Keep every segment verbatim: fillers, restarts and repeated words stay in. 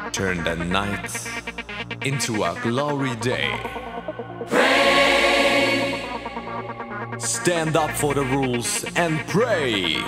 Turn the night into a glory day. Pray. Stand up for the rules and pray.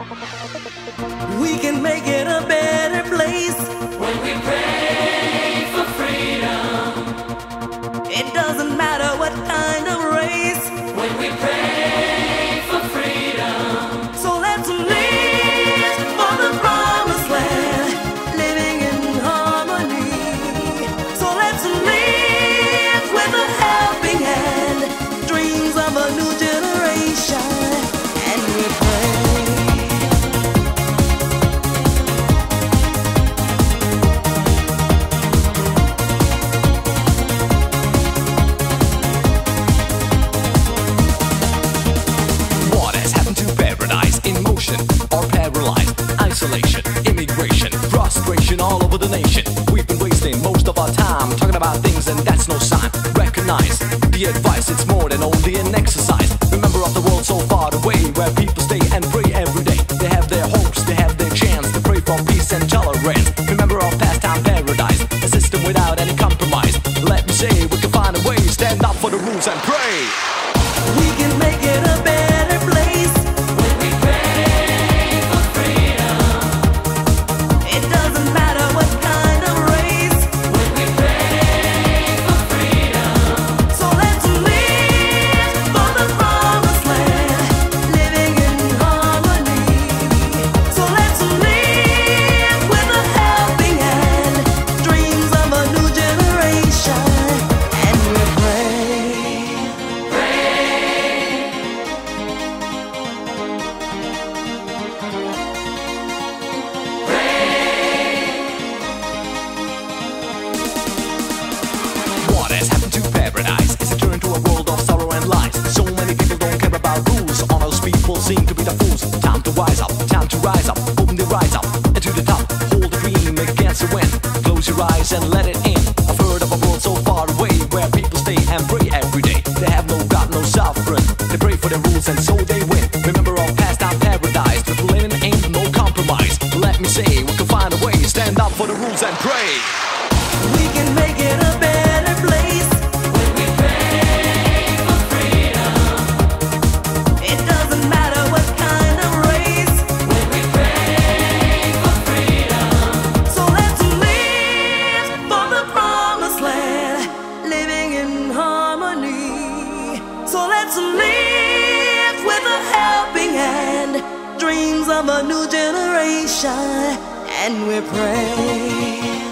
We can make it a better place when we pray for freedom. It doesn't matter what kind of race when we pray for freedom. So let's live for the promised land, living in harmony. So let's live with a helping hand, dreams of a new generation, and we pray. Or paralyzed, isolation, immigration, frustration all over the nation. We've been wasting most of our time talking about things, and that's no sign. Recognize the advice, it's more than only an exercise. Remember of the world so far away, where people stay and pray every day. They have their hopes, they have their chance to pray for peace and tolerance. Remember our pastime paradise, a system without any compromise. Let me say, we can find a way, stand up for the rules and pray. We can make it a better place when we pray for freedom. It doesn't matter what kind of race when we pray for freedom. So let's live for the promised land, living in harmony. So let's live with a helping hand, dreams of a new generation, and we pray. What has happened to paradise? It's a turn to a world of sorrow and lies. So many people don't care about rules. All those people seem to be the fools. Time to rise up, time to rise up. Open the rise up and to the top. Hold the dream against the wind. Close your eyes and let it in. I've heard of a world so far away, where people stay and pray every day. They have no God, no sovereign. They pray for the rules and so they win. Remember our pastime paradise, but living ain't no compromise. Let me say, we can find a way. Stand up for the rules and pray. We can make it a better place when we pray for freedom. It doesn't matter what kind of race when we pray for freedom. So let's live for the promised land, living in harmony. So let's live with a helping hand, dreams of a new generation, and we pray.